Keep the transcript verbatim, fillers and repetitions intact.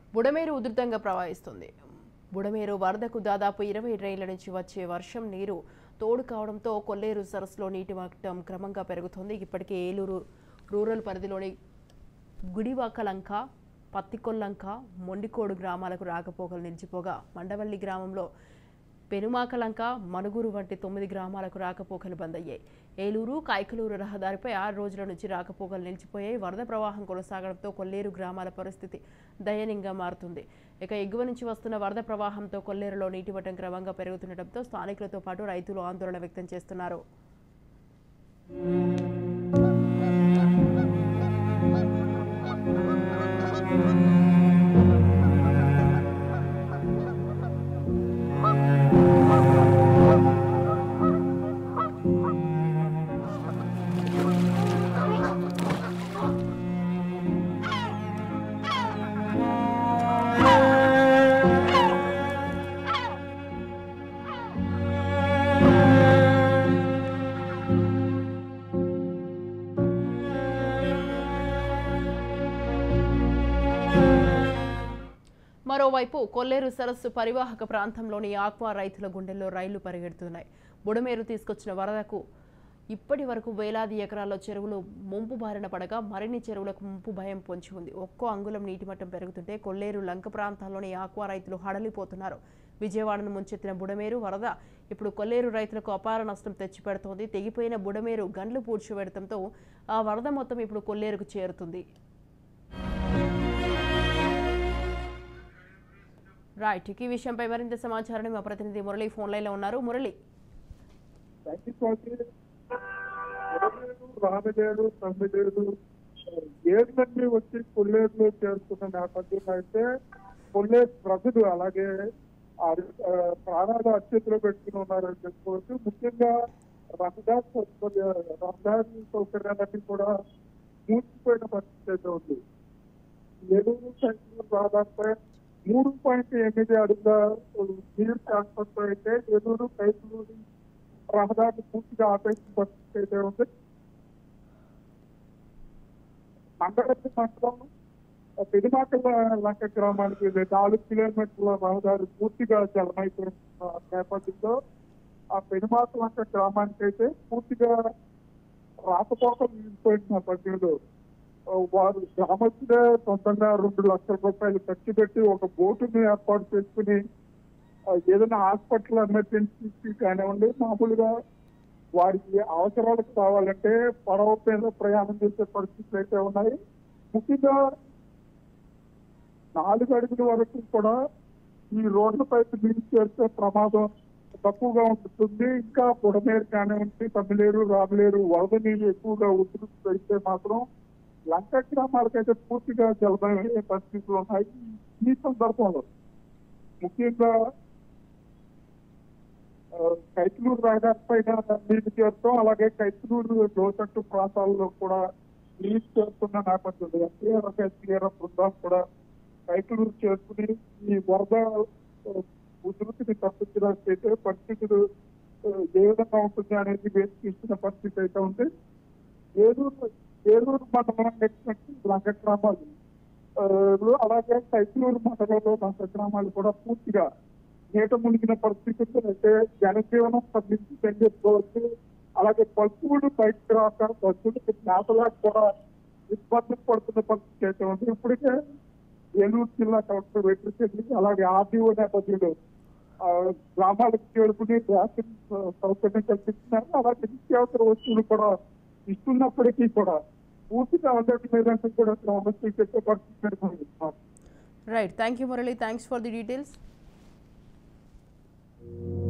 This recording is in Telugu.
బుడమేరు ఉధృతంగా ప్రవహిస్తుంది. బుడమేరు వరదకు దాదాపు ఇరవై డ్రైన్ల నుంచి వచ్చే వర్షం నీరు తోడు కావడంతో కొల్లేరు సరస్సులో నీటి మట్టం క్రమంగా పెరుగుతోంది. ఇప్పటికే ఏలూరు రూరల్ పరిధిలోని గుడివాకలంక, పత్తికొల్లంక, మొండికోడు గ్రామాలకు రాకపోకలు నిలిచిపోగా మండవల్లి గ్రామంలో పెనుమాకలంక, మనుగురు వంటి తొమ్మిది గ్రామాలకు రాకపోకలు బంద్ అయ్యాయి. ఏలూరు కైకలూరు రహదారిపై ఆరు రోజుల నుంచి రాకపోకలు నిలిచిపోయాయి. వరద ప్రవాహం కొనసాగడంతో కొల్లేరు గ్రామాల పరిస్థితి దయనీయంగా మారుతుంది. ఇక ఎగువ నుంచి వస్తున్న వరద ప్రవాహంతో కొల్లేరులో నీటి మట్టం క్రమంగా పెరుగుతుండటంతో స్థానికులతో పాటు రైతులు ఆందోళన వ్యక్తం చేస్తున్నారు. మరోవైపు కొల్లేరు సరస్సు పరివాహక ప్రాంతంలోని ఆక్వా రైతుల గుండెల్లో రైళ్లు పరిగెడుతున్నాయి. బుడమేరు తీసుకొచ్చిన వరదకు ఇప్పటి వరకు వేలాది ఎకరాల్లో చెరువులు ముంపు బారిన పడగా మరిన్ని చెరువులకు ముంపు భయం పొంచి ఉంది. ఒక్కో అంగుళం నీటి మట్టం పెరుగుతుంటే కొల్లేరు లంక ప్రాంతాల్లోని ఆక్వా రైతులు హడలిపోతున్నారు. విజయవాడను ముంచెత్తిన బుడమేరు వరద ఇప్పుడు కొల్లేరు రైతులకు అపార నష్టం తెచ్చిపెడుతోంది. తెగిపోయిన బుడమేరు గండ్లు పూడ్చిపెడతంతో ఆ వరద మొత్తం ఇప్పుడు కొల్లేరుకు చేరుతుంది. రైట్, ఈ విషయంపై మరింత సమాచారాన్ని మా ప్రతినిధి మురళి ఫోన్ లైన్ లో ఉన్నారు. మురళి, రామదేడు తమ్మిదేడు ఏడులన్నీ వచ్చి కొల్లేరులో చేరుకున్న నేపథ్యంలో అయితే కొల్లేరు ప్రజలు అలాగే ప్రాణాలు అత్యతలో పెట్టుకుని ఉన్నారని చెప్పుకోవచ్చు. ముఖ్యంగా రహదారి సౌకర్య రహదారి సౌకర్యాలన్నీ కూడా మూసిపోయిన పరిస్థితి అయితే ఉంది. ఏలూరు సంఖ్య దాదాపు మూడు పాయింట్ ఎనిమిది అడుగుల నీరు ట్రాన్స్ఫర్ అయితే ఏలూరు కైకలూరు రహదారి పూర్తిగా ఆపేసిన పరిస్థితి అయితే ఉంది. మండలి మండలం పెనుమాకల లంక గ్రామానికి నాలుగు కిలోమీటర్ల రహదారి పూర్తిగా జలమైపోయిన నేపథ్యంలో ఆ పెనుమాక లంక గ్రామానికి అయితే పూర్తిగా రాకపోకలు నిలిచిపోయిన నేపథ్యంలో వారు గ్రామస్తులే సొంతంగా రెండు లక్షల రూపాయలు ఖర్చు పెట్టి ఒక బోటుని ఏర్పాటు చేసుకుని ఏదైనా హాస్పిటల్ ఎమర్జెన్సీ కానివ్వండి, మామూలుగా వారికి అవసరాలకు కావాలంటే పడవ మీద ప్రయాణం చేసే పరిస్థితులు అయితే ఉన్నాయి. ముఖ్యంగా నాలుగు అడుగుల వరకు కూడా ఈ రోడ్లపై నీరు చేర్చే ప్రమాదం తక్కువగా ఉంటుంది. ఇంకా బుడమేరు కానివ్వండి, తమ్మిలేరు, రామలేరు వరద నీరు ఎక్కువగా ఉధృతి పెడితే మాత్రం లంక గ్రామాలకైతే పూర్తిగా జలమయ్యే పరిస్థితులు ఉన్నాయి. ఈ సందర్భంలో ముఖ్యంగా కైకలూరు రహదారి పైన నీరు చేరుతాం, అలాగే కైకలూరు లోతట్టు ప్రాంతాల్లో కూడా నీరు చేరుతున్న నేపథ్యంలో ఎన్టీఆర్ ఎన్టీఆర్ బృందాలు కూడా కైకలూరు చేరుకుని ఈ వరద ఉధృతిని తప్పించడానికి పరిస్థితులు ఏ విధంగా ఉంటుంది అనేది వేసి తీసుకున్న పరిస్థితి అయితే ఉంది. ఏలూరు ఏలూరు మండలం లంక గ్రామాలు అలాగే కైకలూరు మండలంలో లంక గ్రామాలు కూడా పూర్తిగా నీట మునిగిన పరిస్థితులు అయితే జనజీవనం స్పందించిందని చెప్పుకోవచ్చు. అలాగే పశువులు బయటకు రాక పశువులకి మేతలకు కూడా ఇబ్బందులు పడుతున్న పరిస్థితి అయితే ఉంది. ఇప్పటికే ఏలూరు జిల్లా కలెక్టర్ వెట్రిచెల్లి అలాగే ఆర్డీఓ నేపథ్యంలో గ్రామాలకు చేరుకుని రేషన్ సౌకర్యం కల్పిస్తున్నారు. అలాగే నిత్యావసర వస్తువులు కూడా ఇస్తున్నప్పటికీ కూడా పూర్తిగా అందరి మీద కూడా సమస్యలు చేసే పరిస్థితి. Right, thank you Murali, thanks for the details.